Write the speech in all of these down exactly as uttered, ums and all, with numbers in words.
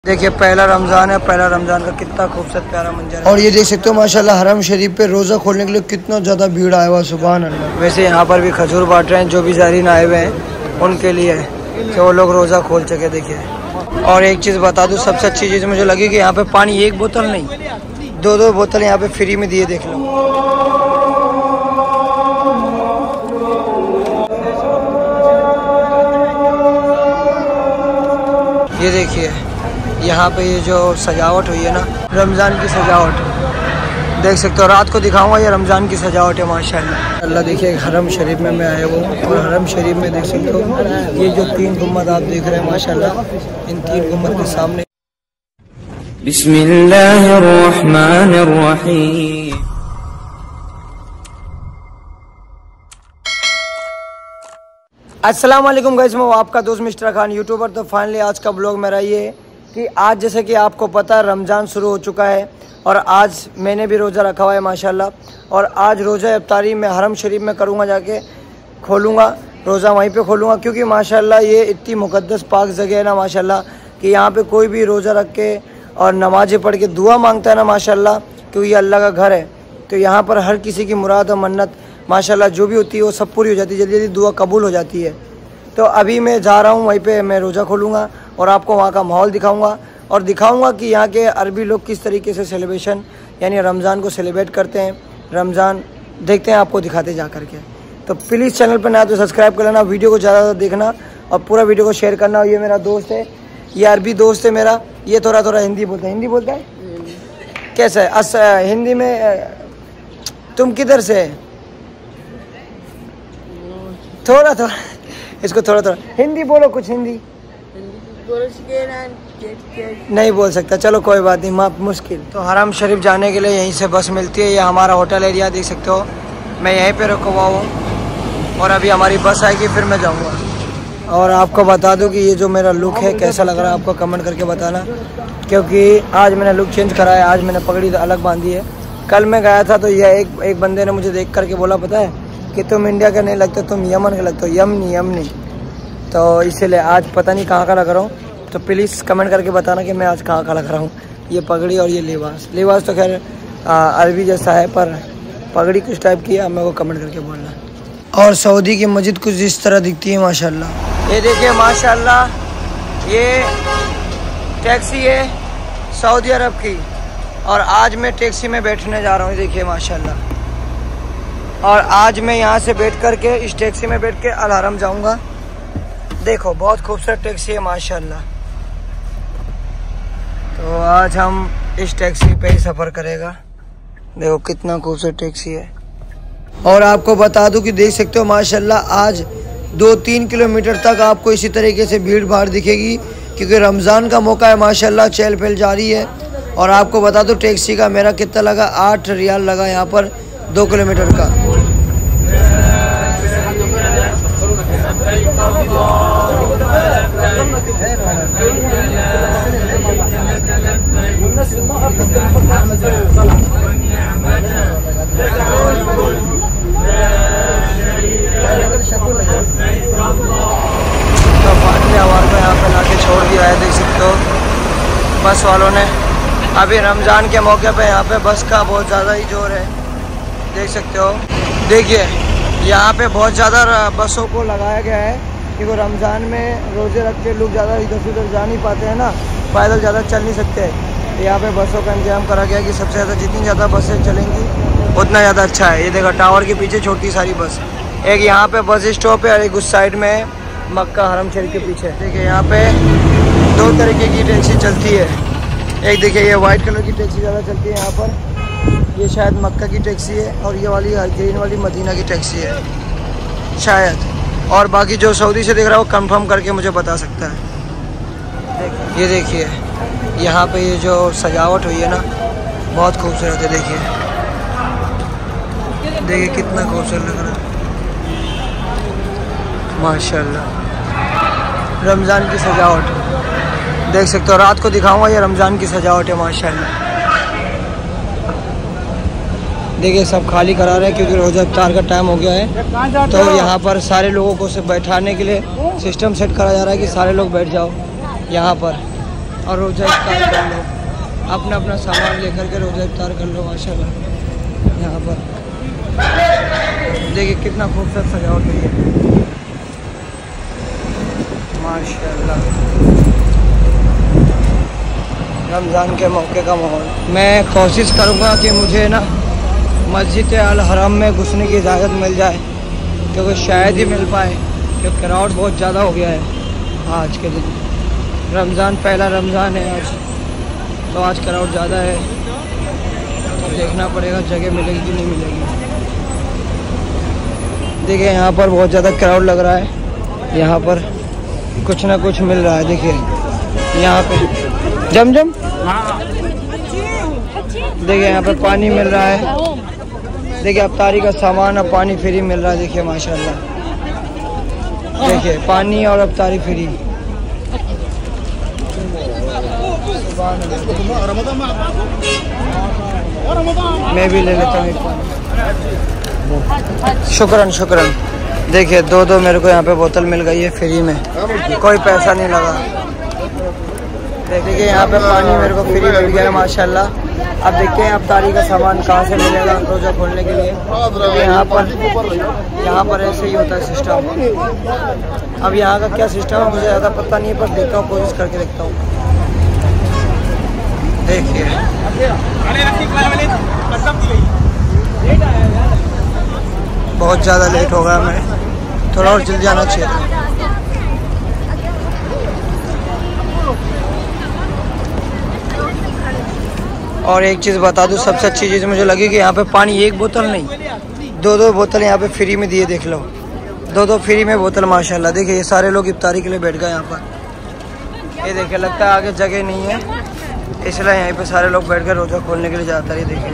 देखिए पहला रमज़ान है, पहला रमज़ान का कितना खूबसूरत प्यारा मंजर है। और ये देख सकते हो माशाल्लाह हरम शरीफ पे रोज़ा खोलने के लिए कितना ज़्यादा भीड़ आया हुआ, सुभान अल्लाह। वैसे यहाँ पर भी खजूर बांट रहे हैं, जो भी ज़ायरीन आए हुए हैं उनके लिए कि वो लोग रोज़ा खोल सके। देखिए और एक चीज़ बता दूँ, सबसे अच्छी चीज़ मुझे लगी कि यहाँ पे पानी एक बोतल नहीं, दो दो बोतल यहाँ पे फ्री में दिए। देख लो, ये देखिए यहाँ पे ये जो सजावट हुई है ना, रमज़ान की सजावट देख सकते हो। रात को दिखाऊंगा, ये रमज़ान की सजावट है माशाल्लाह। अल्लाह देखिए हरम शरीफ में मैं आया हूँ और हरम शरीफ में देख सकते हो ये जो तीन गुम्बद आप देख रहे हैं माशाल्लाह, इन तीन गुम्बद के सामने बिस्मिल्लाहिर रहमानिर रहीम। अस्सलाम वालेकुम गाइस, मैं आपका दोस्त मिस्टर खान यूट्यूबर। तो फाइनली आज का ब्लॉग मेरा ये कि आज जैसे कि आपको पता है रमज़ान शुरू हो चुका है और आज मैंने भी रोज़ा रखा हुआ है माशाल्लाह। और आज रोज़ा इफ्तारी मैं हरम शरीफ में करूँगा, जाके खोलूँगा रोज़ा, वहीं पे खोलूँगा क्योंकि माशाल्लाह ये इतनी मुक़द्दस पाक जगह है ना माशाल्लाह कि यहाँ पे कोई भी रोज़ा रख के और नमाज़ें पढ़ के दुआ मांगता है ना माशाल्लाह, क्योंकि ये अल्लाह का घर है। तो यहाँ पर हर किसी की मुराद और मन्नत माशाल्लाह जो भी होती है वो सब पूरी हो जाती है, जल्दी जल्दी दुआ कबूल हो जाती है। तो अभी मैं जा रहा हूँ वहीं पे, मैं रोज़ा खोलूँगा और आपको वहाँ का माहौल दिखाऊँगा और दिखाऊँगा कि यहाँ के अरबी लोग किस तरीके से सेलिब्रेशन यानी रमज़ान को सेलिब्रेट करते हैं। रमज़ान देखते हैं, आपको दिखाते जा कर के। तो प्लीज़ चैनल पर नया तो सब्सक्राइब कर लेना, वीडियो को ज़्यादा देखना और पूरा वीडियो को शेयर करना। ये मेरा दोस्त है, ये अरबी दोस्त है मेरा, ये थोड़ा थोड़ा हिंदी बोलता है। हिंदी बोलता है कैसा है? अस हिंदी में तुम किधर से? थोड़ा थोड़ा इसको थोड़ा थोड़ा हिंदी बोलो, कुछ हिंदी नहीं बोल सकता, चलो कोई बात नहीं, माफ मुश्किल। तो हरम शरीफ जाने के लिए यहीं से बस मिलती है। ये हमारा होटल एरिया देख सकते हो, मैं यहीं पे रुका हुआ हूँ और अभी हमारी बस आएगी फिर मैं जाऊँगा। और आपको बता दूँ कि ये जो मेरा लुक है कैसा लग रहा है आपको कमेंट करके बताना, क्योंकि आज मैंने लुक चेंज करा है। आज मैंने पगड़ी अलग बांधी है। कल मैं गया था तो यह एक एक बंदे ने मुझे देख करके बोला पता है कि तुम इंडिया का नहीं लगते, तुम यमन का लगते हो। यमनी यमनी तो इसीलिए आज पता नहीं कहाँ का लग रहा हूँ। तो प्लीज़ कमेंट करके बताना कि मैं आज कहाँ का लग रहा हूँ। ये पगड़ी और ये लिबास लिबास तो खैर अरबी जैसा है, पर पगड़ी कुछ टाइप की है, मेरे को कमेंट करके बोलना। और सऊदी की मस्जिद कुछ इस तरह दिखती है माशाल्लाह। ये देखिए माशाल्लाह ये टैक्सी है सऊदी अरब की और आज मैं टैक्सी में बैठने जा रहा हूँ। देखिए माशाल्लाह, और आज मैं यहाँ से बैठ करके इस टैक्सी में बैठ के अल हरम जाऊँगा। देखो बहुत खूबसूरत टैक्सी है माशाल्लाह। तो आज हम इस टैक्सी पे ही सफ़र करेगा। देखो कितना खूबसूरत टैक्सी है। और आपको बता दूं कि देख सकते हो माशाल्लाह आज दो तीन किलोमीटर तक आपको इसी तरीके से भीड़ भाड़ दिखेगी, क्योंकि रमज़ान का मौका है माशाल्लाह, चहल पहल जारी है। और आपको बता दूं टैक्सी का मेरा कितना लगा, आठ रियाल लगा यहाँ पर दो किलोमीटर का। तो फाइनली आवाज़ को यहाँ पे लाके छोड़ दिया है, देख सकते हो बस वालों ने। अभी रमज़ान के मौके पे यहाँ पे बस का बहुत ज़्यादा ही जोर है, देख सकते हो। देखिए यहाँ पे बहुत ज़्यादा बसों को लगाया गया है, क्योंकि रमज़ान में रोज़े रख के लोग ज़्यादा इधर से उधर जा नहीं पाते हैं ना, पैदल ज़्यादा चल नहीं सकते। तो यहाँ पे बसों का इंतजाम करा गया कि सबसे ज़्यादा जितनी ज़्यादा बसें चलेंगी उतना ज़्यादा अच्छा है। ये देखो टावर के पीछे छोटी सारी बस, एक यहाँ पे बस स्टॉप है और एक उस साइड में मक्का हरम शरीफ के पीछे। देखिए यहाँ पे दो तरीके की टैक्सी चलती है। एक देखिए ये वाइट कलर की टैक्सी ज़्यादा चलती है यहाँ पर, ये शायद मक्का की टैक्सी है, और ये वाली ग्रीन वाली मदीना की टैक्सी है शायद। और बाकी जो सऊदी से दिख रहा है वो कंफर्म करके मुझे बता सकता है। ये देखिए यहाँ पे ये जो सजावट हुई है ना बहुत खूबसूरत है। देखिए देखिए कितना खूबसूरत लग रहा है माशाल्लाह। रमज़ान की सजावट देख सकते हो, रात को दिखाऊंगा, ये रमज़ान की सजावट है माशाल्लाह। देखिए सब खाली करा रहे हैं क्योंकि रोज़ा इफ्तार का टाइम हो गया है। तो यहाँ पर सारे लोगों को सिर्फ बैठाने के लिए सिस्टम सेट करा जा रहा है कि सारे लोग बैठ जाओ यहाँ पर। और रोज़ा इफ्तार कर लो, अपना अपना सामान लेकर के रोज़ा इफ्तार कर लो माशाल्लाह। यहाँ पर देखिए कितना खूबसूरत सजावट हुई है माशाल्लाह। रमज़ान के मौके का माहौल। मैं कोशिश करूँगा कि मुझे ना मस्जिद अल हरम में घुसने की इजाज़त मिल जाए, क्योंकि शायद ही मिल पाए, क्योंकि क्राउड बहुत ज़्यादा हो गया है आज के दिन। रमज़ान पहला रमज़ान है आज, तो आज क्राउड ज़्यादा है, तो देखना पड़ेगा जगह मिलेगी कि नहीं मिलेगी। देखिए यहाँ पर बहुत ज़्यादा क्राउड लग रहा है, यहाँ पर कुछ ना कुछ मिल रहा है। देखिए यहाँ पे जमजम, देखिए यहाँ पे पानी मिल रहा है। देखिए अफ्तारी का सामान और पानी फ्री मिल रहा है। देखिए माशाल्लाह, देखिए पानी और अफ्तारी फ्री। मैं भी ले लेता हूँ एक पानी। शुक्रन शुक्रन। देखिए दो दो मेरे को यहाँ पे बोतल मिल गई है फ्री में, कोई पैसा नहीं लगा। देखिए यहाँ पे पानी मेरे को फ्री मिल गया है माशाल्लाह। अब देखते हैं अफ्तारी का सामान कहाँ से मिलेगा रोज़ा खोलने के लिए। यहाँ पर यहाँ पर ऐसे ही होता है सिस्टम। अब यहाँ का क्या सिस्टम है मुझे ज़्यादा पता नहीं है, पर देखता हूँ, कोशिश करके देखता हूँ। देखिए बहुत ज़्यादा लेट हो गया, मैं थोड़ा और जल्दी जाना चाहिए था। और एक चीज़ बता दूँ, सबसे अच्छी चीज़ मुझे लगी कि यहाँ पे पानी एक बोतल नहीं, दो दो बोतल यहाँ पे फ्री में दिए। देख लो, दो दो फ्री में बोतल माशाल्लाह। देखिए ये सारे लोग इफ्तारी के लिए बैठ गए यहाँ पर। ये देखिए लगता है आगे जगह नहीं है, इसलिए यहीं पे सारे लोग बैठ कर रोज़ा खोलने के लिए जाता है। देखिए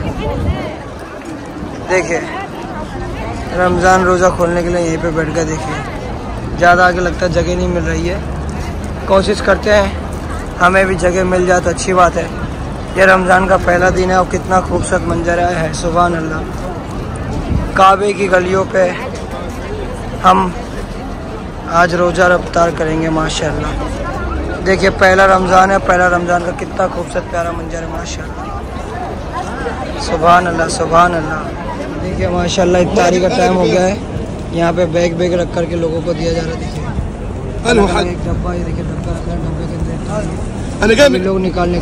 देखिए रमज़ान रोज़ा खोलने के लिए यहीं पे बैठ गए। देखिए ज़्यादा आगे लगता है जगह नहीं मिल रही है, कोशिश करते हैं हमें भी जगह मिल जाए तो अच्छी बात है। ये रमज़ान का पहला दिन है और कितना खूबसूरत मंजर है, सुभान अल्लाह। काबे की गलियों पे हम आज रोज़ा इफ्तार करेंगे माशाल्लाह। देखिए पहला रमज़ान है, पहला रमज़ान का कितना खूबसूरत प्यारा मंजर है माशाल्लाह, सुभान अल्लाह सुभान अल्लाह। देखिए माशाल्लाह इफ्तारी का टाइम हो गया है। यहाँ पे बैग बैग रख करके लोगों को दिया जा रहा है। देखिए एक डब्बा, ये देखिए डब्बा रखा है, डब्बे के अंदर लोग निकालने का।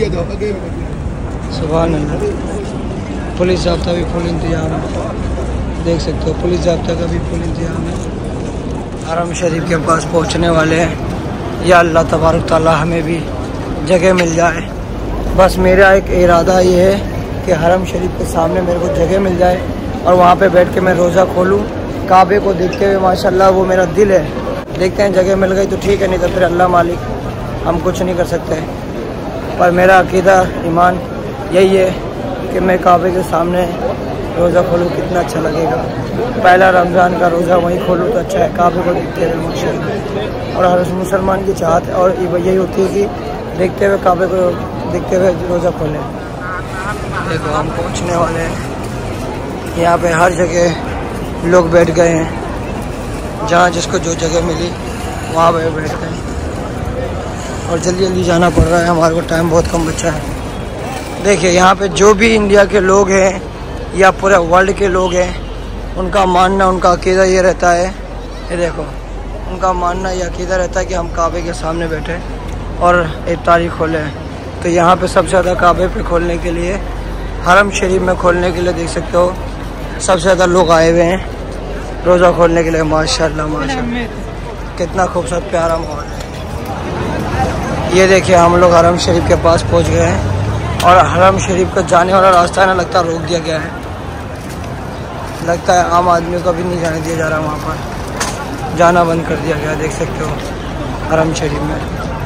सुभान अल्लाह। पुलिस ज़ाब्ता भी फुल इंतजाम है, देख सकते हो, पुलिस ज़ाब्ता का भी फुल इंतजाम है। हरम शरीफ के पास पहुँचने वाले हैं। या अल्लाह तबारक ताला हमें भी जगह मिल जाए। बस मेरा एक इरादा ये है कि हरम शरीफ के सामने मेरे को जगह मिल जाए और वहाँ पे बैठ के मैं रोज़ा खोलूँ, काबे को देखते हुए माशाल्लाह। वो मेरा दिल है, देखते हैं जगह मिल गई तो ठीक है, नहीं तो फिर अल्लाह मालिक, हम कुछ नहीं कर सकते। पर मेरा अकीदा ईमान यही है कि मैं काबे के सामने रोज़ा खोलूँ, कितना अच्छा लगेगा। पहला रमज़ान का रोज़ा वहीं खोलूँ तो अच्छा है, काबे को देखते हुए माशाल्लाह। और हर मुसलमान की चाहत और यही होती है कि देखते हुए काबे को देखते हुए रोज़ा खोलें। देखो हम पहुँचने वाले हैं, यहाँ पे हर जगह लोग बैठ गए हैं, जहाँ जिसको जो जगह मिली वहाँ पे बैठ गए। और जल्दी जल्दी जाना पड़ रहा है, हमारे को टाइम बहुत कम बचा है। देखिए यहाँ पे जो भी इंडिया के लोग हैं या पूरे वर्ल्ड के लोग हैं, उनका मानना, उनका अकीदा ये रहता है, ये देखो उनका मानना ये अकीदा रहता है कि हम काबे के सामने बैठे और इफ्तारी खोलें। तो यहाँ पे सबसे ज़्यादा काबे पे खोलने के लिए, हरम शरीफ में खोलने के लिए देख सकते हो सबसे ज़्यादा लोग आए हुए हैं रोज़ा खोलने के लिए माशाल्लाह माशाल्लाह। कितना खूबसूरत प्यारा माहौल है। ये देखिए हम लोग हरम शरीफ के पास पहुँच गए हैं और हरम शरीफ का जाने वाला रास्ता ना लगता रोक दिया गया है, लगता है आम आदमी को भी नहीं जाने दिया जा रहा, वहाँ पर जाना बंद कर दिया गया। देख सकते हो हरम शरीफ में।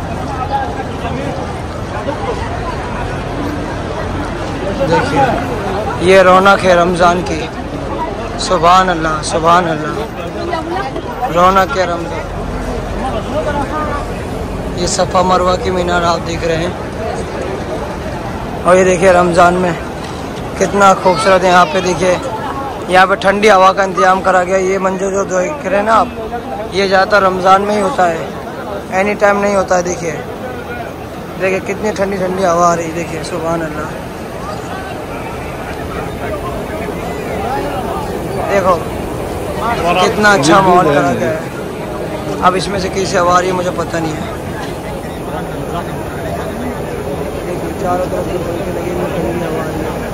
देखिए ये रौनक है रमज़ान की, सुभान अल्लाह सुभान अल्लाह, रौनक है रमज़ान। ये सफ़ा मरवा की मीनार आप देख रहे हैं। और ये देखिए रमज़ान में कितना खूबसूरत है। यहाँ पे देखिए, यहाँ पे ठंडी हवा का इंतजाम करा गया। ये मंजर जो देख रहे हैं ना आप, ये ज़्यादातर रमज़ान में ही होता है, एनी टाइम नहीं होता है। देखिए देखिए कितनी ठंडी ठंडी हवा आ रही है, देखिए सुभान अल्लाह। देखो कितना अच्छा माहौल करा गया है। अब इसमें से कैसे हवा आ रही है मुझे पता नहीं है। चारों तरफ लगी ठंडी हवा आ रही है।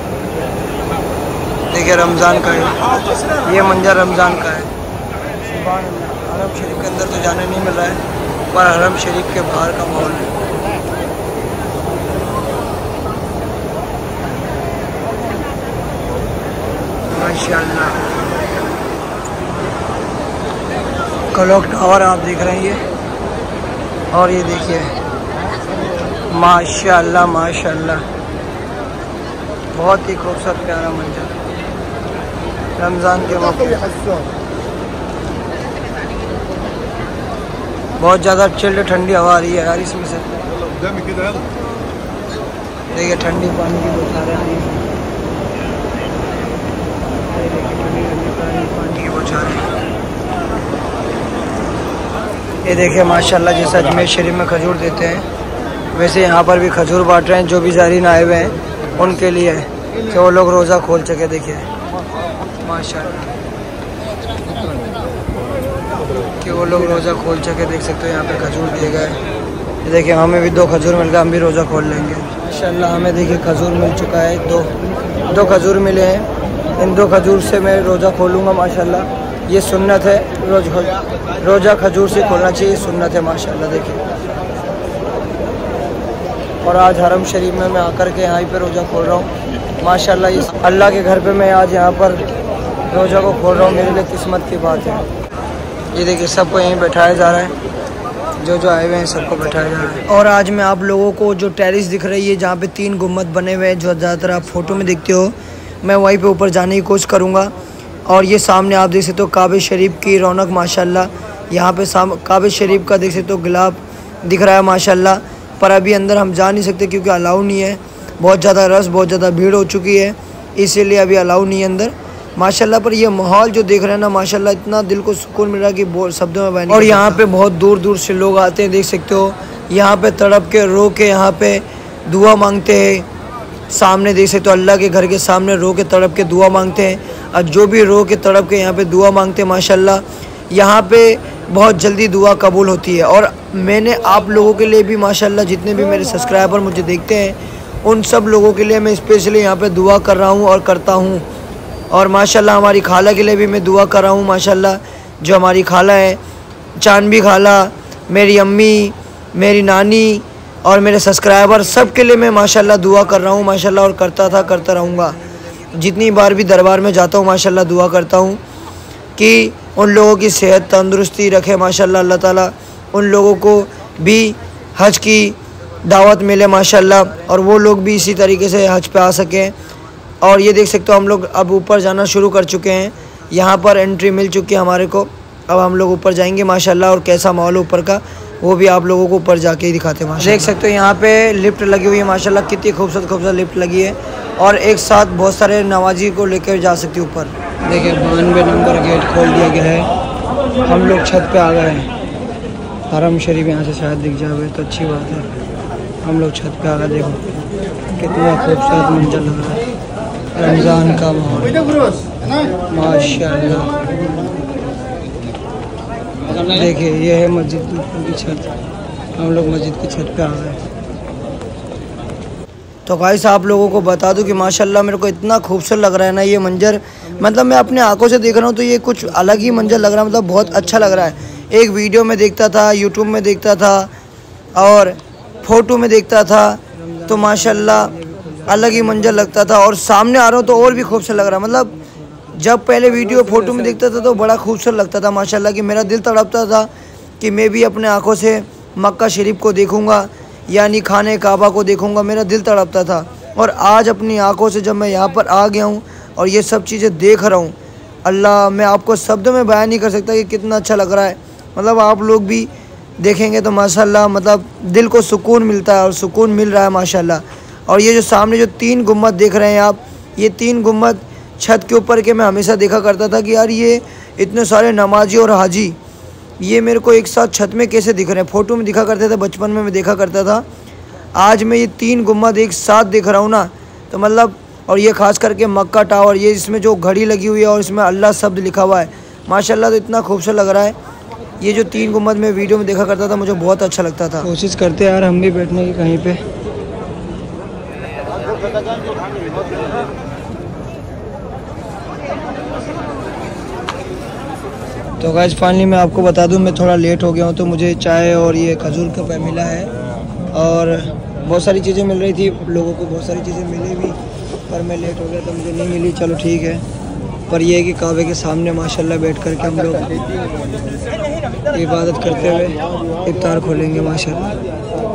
देखिए रमज़ान का है ये मंजर, रमज़ान का है। सुभान अल्लाह। हरम शरीफ के अंदर तो जाने नहीं मिल रहा है, पर हरम शरीफ के बाहर का माहौल है। माशाअल्लाह। क्लॉक टावर आप देख रहे हैं ये, और ये देखिए माशाअल्लाह माशाअल्लाह, बहुत ही खूबसूरत प्यारा मंजर रमज़ान के मौके। बहुत ज़्यादा चिल्ड ठंडी हवा आ रही है यार इसमें से। देखिए ठंडी पानी की बौछारें आ रही हैं, पानी की बौछारें। ये देखिए माशाल्लाह, जैसे अजमेर शरीफ में खजूर देते हैं वैसे यहाँ पर भी खजूर बांट रहे हैं। जो भी ज़ायरीन आए हुए हैं उनके लिए कि वो लोग रोज़ा खोल सके। देखिए माशाल्लाह कि वो लोग रोज़ा खोल सके। देख सकते हो यहाँ पे खजूर दिए गए। देखिए हमें भी दो खजूर मिल गया, हम भी रोज़ा खोल लेंगे माशाल्लाह। हमें देखिए खजूर मिल चुका है, दो दो खजूर मिले हैं। इन दो खजूर से मैं रोज़ा खोलूँगा माशाल्लाह। ये सुन्नत है, रोज़ रोज़ा खजूर से खोलना चाहिए, सुन्नत है माशाल्लाह। देखिए और आज हरम शरीफ में मैं आकर के यहाँ पे रोज़ा खोल रहा हूँ माशाल्लाह। इस अल्लाह के घर पे मैं आज यहाँ पर रोज़ा को खोल रहा हूँ, मेरे लिए किस्मत की बात है। ये देखिए सबको यहीं बैठाया जा रहा है, जो जो आए हुए हैं सबको बैठाया जा रहा है। और आज मैं आप लोगों को जो टेरेस दिख रही है जहाँ पे तीन गुम्बद बने हुए हैं, जो ज़्यादातर आप फ़ोटो में देखते हो, मैं वहीं पे ऊपर जाने की कोशिश करूँगा। और ये सामने आप देख सकते हो काबे शरीफ की रौनक माशाल्लाह। यहाँ पे साम काबे शरीफ का देख सकते हो गुलाब दिख रहा है माशाल्लाह। पर अभी अंदर हम जा नहीं सकते क्योंकि अलाउ नहीं है, बहुत ज़्यादा रश, बहुत ज़्यादा भीड़ हो चुकी है, इसीलिए अभी अलाउ नहीं है अंदर माशाल्लाह। पर ये माहौल जो देख रहे हैं ना माशाल्लाह, इतना दिल को सुकून मिल रहा है कि शब्दों में बयान। और यहाँ पे बहुत दूर दूर से लोग आते हैं, देख सकते हो। यहाँ पे तड़प के रो के यहाँ पे दुआ मांगते हैं। सामने देख सकते हो अल्लाह के घर के सामने रो के तड़प के दुआ मांगते हैं। और जो भी रो के तड़प के यहाँ पे दुआ मांगते हैं माशाल्लाह, यहाँ पे बहुत जल्दी दुआ कबूल होती है। और मैंने आप लोगों के लिए भी माशाल्लाह, जितने भी मेरे सब्सक्राइबर मुझे देखते हैं उन सब लोगों के लिए मैं स्पेशली यहाँ पे दुआ कर रहा हूँ और करता हूँ। और माशाल्लाह हमारी खाला के लिए भी मैं दुआ कर रहा हूँ माशाल्लाह। जो हमारी खाला है, चांदबी खाला, मेरी अम्मी, मेरी नानी और मेरे सब्सक्राइबर, सब के लिए मैं माशाल्लाह दुआ कर रहा हूँ माशाल्लाह। और करता था, करता रहूँगा। जितनी बार भी दरबार में जाता हूँ माशाल्लाह दुआ करता हूँ कि उन लोगों की सेहत तंदुरुस्ती रखे माशाल्लाह अल्लाह ताला। उन लोगों को भी हज की दावत मिले माशाल्लाह, और वो लोग भी इसी तरीके से हज पे आ सकें। और ये देख सकते हो हम लोग अब ऊपर जाना शुरू कर चुके हैं। यहाँ पर एंट्री मिल चुकी है हमारे को। अब हम लोग ऊपर जाएंगे माशाल्लाह। और कैसा माहौल ऊपर का वो भी आप लोगों को ऊपर जाके ही दिखाते हैं माशाल्लाह। देख सकते हो यहाँ पे लिफ्ट लगी हुई है माशाल्लाह, कितनी खूबसूरत खूबसूरत लिफ्ट लगी है। और एक साथ बहुत सारे नवाजी को लेकर जा सकती है ऊपर। देखिए बानवे नंबर गेट खोल दिया गया है, हम लोग छत पे आ गए हैं। हरम शरीफ यहाँ से शायद दिख जाए तो अच्छी बात है। हम लोग छत पे आ गए, देखो कितना खूबसूरत मंजर लग रहा है, रमज़ान का माहौल माशाल्लाह। देखिए ये है मस्जिद की छत, हम लोग मस्जिद की छत पे आ गए। तो गाइस आप लोगों को बता दूं कि माशाल्लाह मेरे को इतना खूबसूरत लग रहा है ना ये मंजर, मतलब मैं अपने आंखों से देख रहा हूँ तो ये कुछ अलग ही मंजर लग रहा है, मतलब बहुत अच्छा लग रहा है। एक वीडियो में देखता था, यूट्यूब में देखता था और फ़ोटो में देखता था तो माशाल्लाह अलग ही मंजर लगता था, और सामने आ रहा हूँ तो और भी खूबसूरत लग रहा है। मतलब जब पहले वीडियो फ़ोटो में देखता था तो बड़ा खूबसूरत लगता था माशाल्लाह, कि मेरा दिल तड़पता था कि मैं भी अपने आँखों से मक्का शरीफ को देखूँगा, यानी खाने काबा को देखूँगा, मेरा दिल तड़पता था। और आज अपनी आंखों से जब मैं यहाँ पर आ गया हूँ और ये सब चीज़ें देख रहा हूँ, अल्लाह मैं आपको शब्दों में बयान नहीं कर सकता कि कितना अच्छा लग रहा है। मतलब आप लोग भी देखेंगे तो माशाल्लाह मतलब दिल को सुकून मिलता है, और सुकून मिल रहा है माशाल्लाह। और ये जो सामने जो तीन गुम्बद देख रहे हैं आप, ये तीन गुम्बद छत के ऊपर के मैं हमेशा देखा करता था कि यार ये इतने सारे नमाजी और हाजी ये मेरे को एक साथ छत में कैसे दिख रहे हैं। फ़ोटो में दिखा करते थे, बचपन में मैं देखा करता था, आज मैं ये तीन गुम्बद एक साथ देख रहा हूँ ना, तो मतलब, और ये खास करके मक्का टावर, ये इसमें जो घड़ी लगी हुई है और इसमें अल्लाह शब्द लिखा हुआ है, माशाल्लाह, तो इतना खूबसूरत लग रहा है। ये जो तीन गुम्बद मैं वीडियो में देखा करता था, मुझे बहुत अच्छा लगता था। कोशिश करते यार हम भी बैठने की कहीं पे। तो गाइस फाइनली मैं आपको बता दूं, मैं थोड़ा लेट हो गया हूं, तो मुझे चाय और ये खजूर का पेय मिला है और बहुत सारी चीज़ें मिल रही थी लोगों को, बहुत सारी चीज़ें मिली भी, पर मैं लेट हो गया तो मुझे नहीं मिली। चलो ठीक है, पर यह है कि काबे के सामने माशाल्लाह बैठ कर के हम लोग इबादत करते हुए इफ्तार खोलेंगे माशाल्लाह।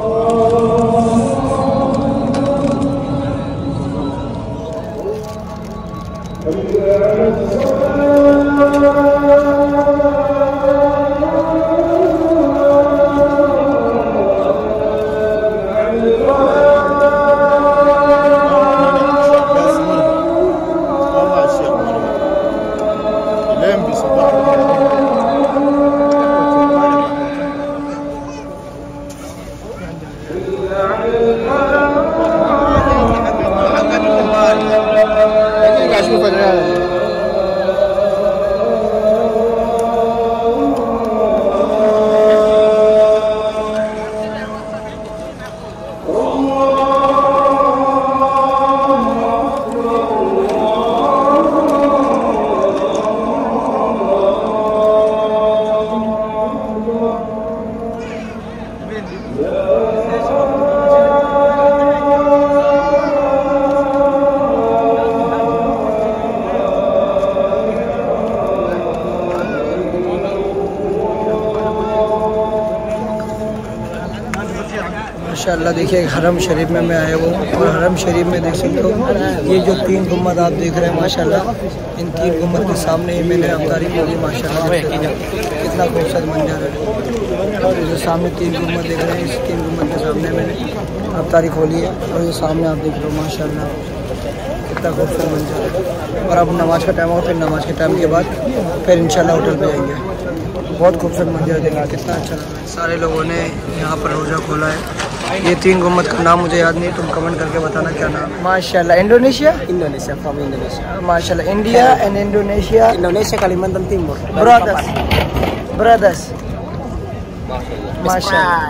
माशाल्लाह देखिए हरम शरीफ में मैं आया हूँ और हरम शरीफ में देख सकते हो ये जो तीन गुम्बद आप देख रहे हैं माशाल्लाह, इन तीन गुम्बद के सामने ही मैंने अफ्तारी खोली माशाल्लाह। कितना खूबसूरत मंजर है। और जो सामने तीन गुम्बद देख रहे हैं, इस तीन गुम्बद के सामने मैंने अफ्तारी खोली है और ये सामने आप देख रहे हो माशाल्लाह कितना खूबसूरत मंजर है। और अब नमाज़ का टाइम होगा, फिर नमाज़ के टाइम के बाद फिर इंशाल्लाह होटल पे जाएंगे। बहुत खूबसूरत मंजर देखिए कितना अच्छा लग रहा है। सारे लोगों ने यहाँ पर रोज़ा खोला है। ये तीन गुम्बद का नाम मुझे याद नहीं, तुम कमेंट करके बताना क्या नाम। माशाल्लाह इंडोनेशिया Indonesia from Indonesia. माशाल्लाह India and Indonesia Indonesia Kalimantan Timur. Brothers brothers माशाल्लाह।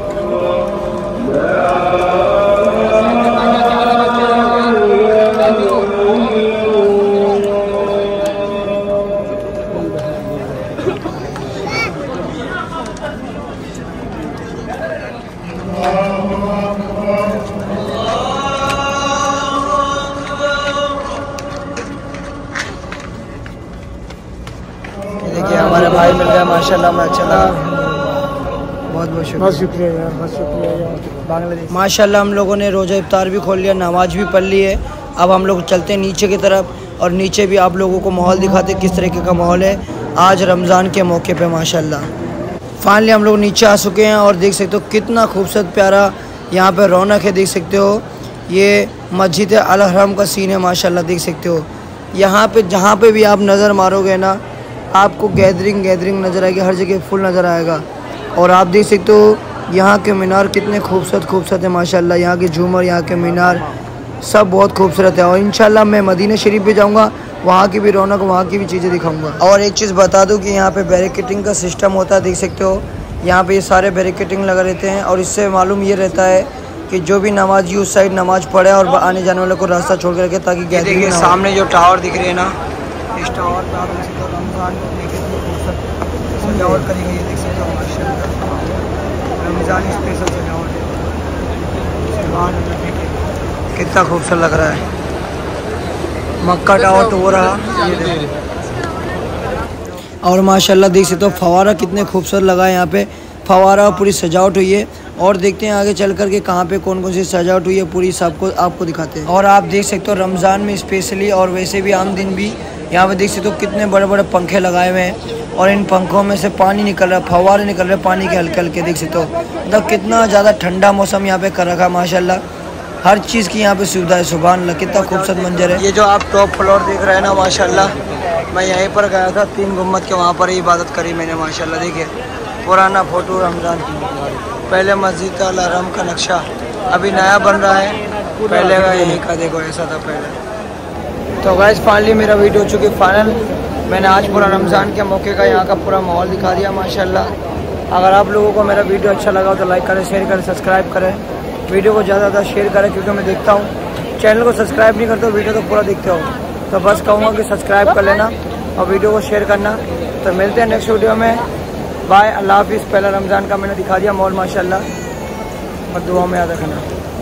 देखिए हमारे भाई मिल गए माशाल्लाह, मैं अच्छा लगा, बहुत बहुत शुक्रिया। बहुत शुक्रिया यार, बहुत शुक्रिया यार। बांग्लादेश माशाल्लाह हम लोगों ने रोज़ा इफ्तार भी खोल लिया, नमाज भी पढ़ ली है। अब हम लोग चलते हैं नीचे की तरफ और नीचे भी आप लोगों को माहौल दिखाते किस तरीके का माहौल है आज रमज़ान के मौके पे माशाल्लाह। फाइनली हम लोग नीचे आ चुके हैं और देख सकते हो कितना खूबसूरत प्यारा यहाँ पे रौनक है। देख सकते हो ये मस्जिद अल हरम का सीन है माशाल्लाह। देख सकते हो यहाँ पे जहाँ पे भी आप नज़र मारोगे ना, आपको गैदरिंग गैदरिंग नज़र आएगी, हर जगह फुल नज़र आएगा। और आप देख सकते हो यहाँ के मीनार कितने खूबसूरत खूबसूरत है माशाल्लाह। यहाँ के झूमर, यहाँ के मीनार सब बहुत खूबसूरत है। और इंशाल्लाह मैं मदीना शरीफ भी जाऊँगा, वहाँ की भी रौनक, वहाँ की भी चीज़ें दिखाऊँगा। और एक चीज़ बता दूँ कि यहाँ पे बैरिकेटिंग का सिस्टम होता है। देख सकते हो यहाँ पे ये सारे बैरिकेटिंग लगा रहते हैं और इससे मालूम ये रहता है कि जो भी नमाजी उस साइड नमाज पढ़े और आने जाने वालों को रास्ता छोड़ कर रखे, ताकि गैदरिंग ना हो। सामने जो टावर दिख रही है ना, इस टावर पर आप देख सकते हो रमज़ान सजावट करी गई है। देख सकते हो माशाल्लाह रमज़ान स्पेशल सजावट कितना खूबसूरत लग रहा है। मक्का टावर तो हो रहा ये और माशाल्लाह देख सकते हो फवारा कितने खूबसूरत लगा है। यहाँ पे फवारा पूरी सजावट हुई है और देखते हैं आगे चल कर के कहाँ पे कौन कौन सी सजावट हुई है, पूरी सबको आपको दिखाते हैं। और आप देख सकते हो रमज़ान में स्पेशली और वैसे भी आम दिन भी यहाँ पे देख सकते हो कितने बड़े बड़े पंखे लगाए हुए हैं और इन पंखों में से पानी निकल रहा है, फव्वारे निकल रहे हैं पानी के हल्के हल्के। देख सकते हो मतलब कितना ज़्यादा ठंडा मौसम यहाँ पे कर रखा है माशाल्लाह। हर चीज़ की यहाँ पे सुविधा है, सुभान अल्लाह कितना खूबसूरत मंजर है। ये जो आप टॉप फ्लोर देख रहे हैं ना माशाल्लाह, मैं यहीं पर गया था तीन गुम्बद के, वहाँ पर ही इबादत करी मैंने माशाल्लाह। देखिए पुराना फ़ोटो रमज़ान की, पहले मस्जिद अल हरम का नक्शा अभी नया बन रहा है, पहले का यहीं का देखो ऐसा था पहले। तो गाइस फाइनली मेरा वीडियो हो चुकी फाइनल। मैंने आज पूरा रमज़ान के मौके का यहाँ का पूरा माहौल दिखा दिया माशाल्लाह। अगर आप लोगों को मेरा वीडियो अच्छा लगा हो तो लाइक करें, शेयर करें, सब्सक्राइब करें। वीडियो को ज़्यादा ज़्यादा शेयर करें क्योंकि मैं देखता हूँ चैनल को सब्सक्राइब नहीं करते हो, वीडियो तो पूरा देखते हो। तो बस कहूँगा कि सब्सक्राइब कर लेना और वीडियो को शेयर करना। तो मिलते हैं नेक्स्ट वीडियो में। बाय, अल्लाह हाफिज़। पहला रमज़ान का मैंने दिखा दिया माहौल माशाल्लाह, और दुआ में याद रखना।